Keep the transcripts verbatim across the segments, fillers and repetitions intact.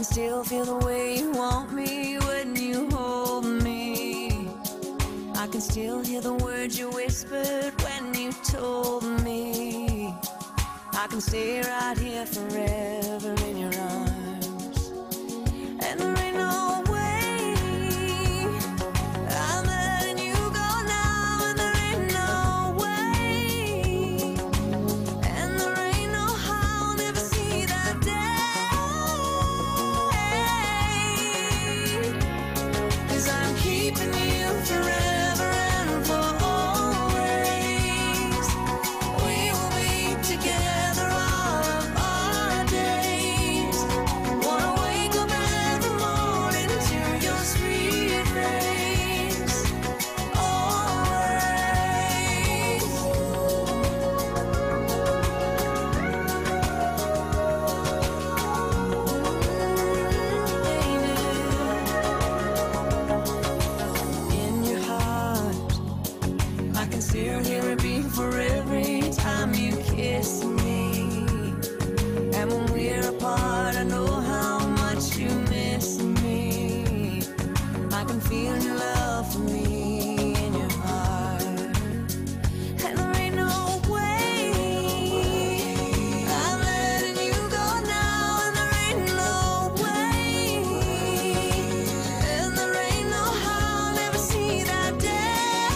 still feel the way you want me when you hold me. I can still hear the words you whispered when you told me I can stay right here forever in your arms. And there ain't no way I'm letting you go now, and there ain't no way, and there ain't no how I'll never see that day. 'Cause I'm keeping you forever and for always. We will be together all of our days. Wanna wake up every morning to your sweet face. Always. In your heart, I can still hear it beat for every time you kiss me. And when we're apart, I know how much you miss me. I can feel your love for me in your heart. And there ain't no way I'm letting you go now, and there ain't no way, and there ain't no how I'll never see that day.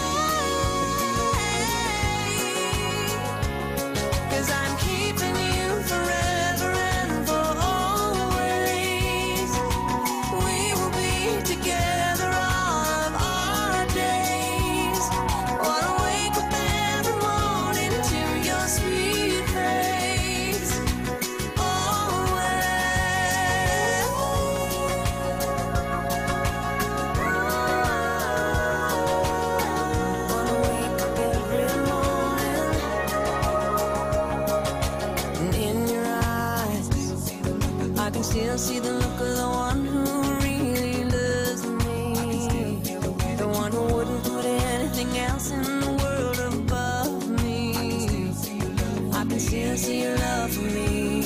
'Cause I'm keeping you forever and for always. We will be together all of our days. Wanna wake up every morning to your sweet face. Always. Wanna wake up every morning, and in your eyes I can still see the look of the one who really loves me, the one who wouldn't put anything else in the world above me. I can still see your love for me